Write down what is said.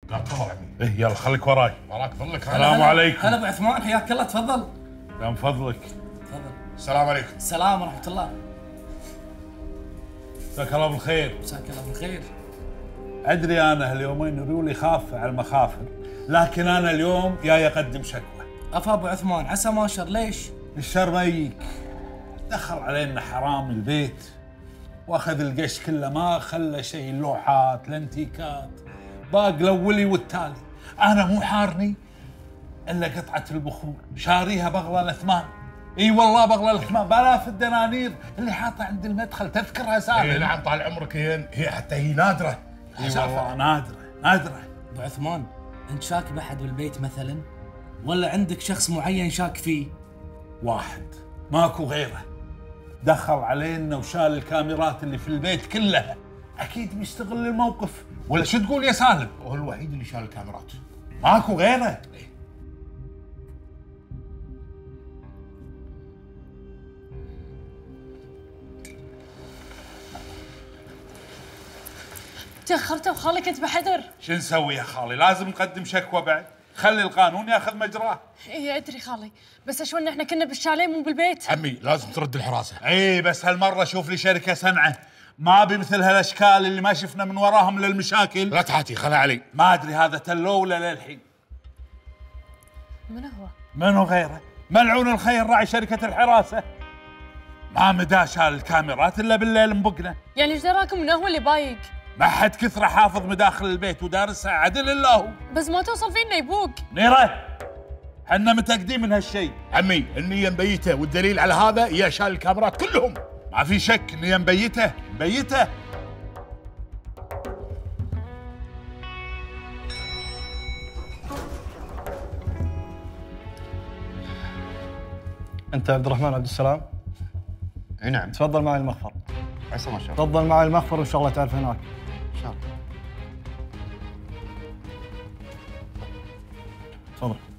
لا تفضل عمي. ايه يلا خليك وراي. وراك ظلك. السلام عليكم. هلا ابو عثمان، حياك الله، تفضل. من فضلك. تفضل. السلام عليكم. السلام ورحمه الله. مساك الله بالخير. مساك الله بالخير. ادري انا هاليومين ريولي خافه على المخافر، لكن انا اليوم جاي اقدم شكوى. افا ابو عثمان، عسى ما شر. ليش؟ الشر ما يجيك. دخل علينا حرام البيت واخذ القش كله، ما خلى شيء، اللوحات الانتيكات باق الاولي والتالي. انا مو حارني الا قطعه البخور، شاريها بغله ثمان. اي والله بغله ثمان، بالاف الدنانير اللي حاطه عند المدخل، تذكرها سالم؟ اي نعم طال عمرك، هي حتى هي نادره. اي والله نادره. ابو عثمان، انت شاك بأحد بالبيت مثلا؟ ولا عندك شخص معين شاك فيه؟ واحد ماكو غيره، دخل علينا وشال الكاميرات اللي في البيت كلها. اكيد بيستغل الموقف، ولا شو تقول يا سالم؟ وهو الوحيد اللي شال الكاميرات. ماكو غيره. تأخرت وخالي كنت بحذر. شو نسوي يا خالي؟ لازم نقدم شكوى بعد، خلي القانون ياخذ مجراه. اي ادري خالي، بس اشو ان احنا كنا بالشاليه مو بالبيت. عمي لازم ترد الحراسه. اي بس هالمره شوف لي شركه صنعه، ما بمثل هالاشكال اللي ما شفنا من وراهم للمشاكل. لا تحاتي، خلها علي. ما ادري هذا تلو ولا للحين. من هو؟ منو غيره؟ ملعون الخير راعي شركه الحراسه. ما مدى شال الكاميرات الا بالليل مبقنا. يعني ايش دراكم انه هو اللي بايق؟ ما حد كثره حافظ مداخل البيت ودارسها عدل الا هو. بس ما توصل فينا يبوق. نيره حنا متاكدين من هالشيء. عمي النية مبيته، والدليل على هذا يا شال الكاميرات كلهم. ما في شك ان هي مبيته. انت عبد الرحمن عبد السلام؟ اي نعم. تفضل معي المخفر. عسى ما شاء الله. تفضل معي المخفر وان شاء الله تعرف هناك. ان شاء الله. تفضل.